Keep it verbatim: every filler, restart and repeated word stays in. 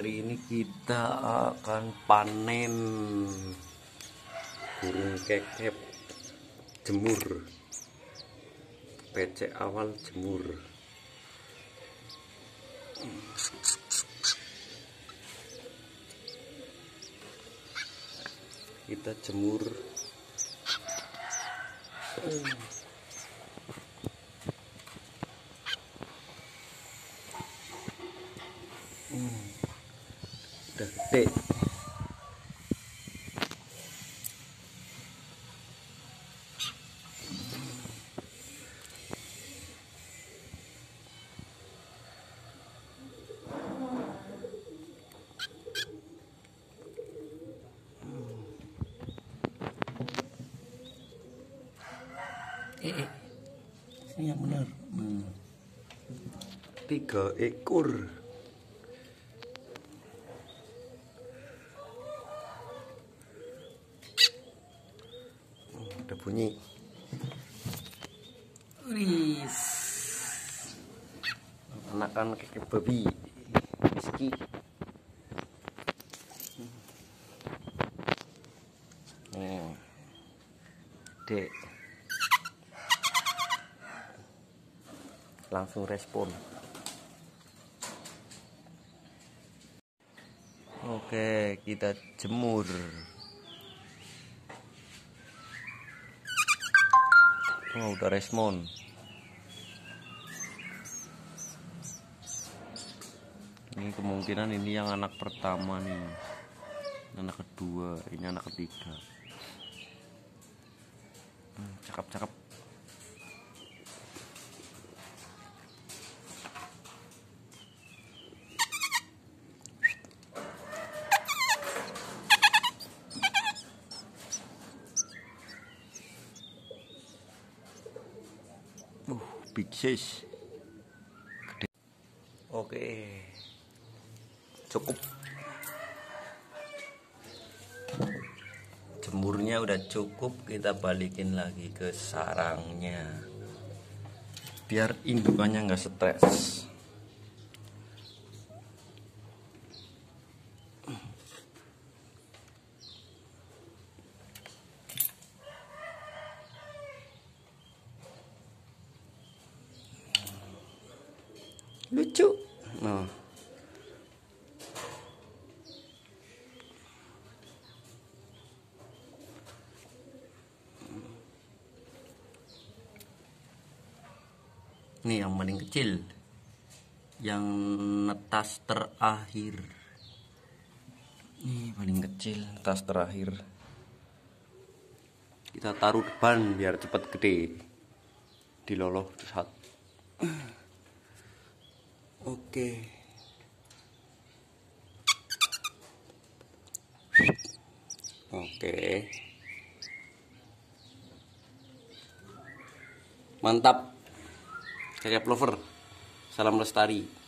hari ini kita akan panen burung kekep jemur, P C awal jemur. Kita jemur hmm, udah gede. Eh, eh. Ini yang benar. Hmm. Tiga ekor. Hmm, udah bunyi. Wis. Anakan kekep babi. Rizky. Nih. Dek. Langsung respon. Oke, kita jemur. Oh, udah respon. Ini kemungkinan ini yang anak pertama nih, anak kedua, ini anak ketiga. Hmm, cakep-cakep. Uh, big size. Gede. Oke, cukup. Jemurnya udah cukup, kita balikin lagi ke sarangnya biar indukannya nggak stres. Lucu. Nah, ini yang paling kecil, yang netas terakhir. Ini paling kecil, netas terakhir. Kita taruh depan biar cepat gede, diloloh saat. Oke. Oke. Mantap. Kekep lover. Salam lestari.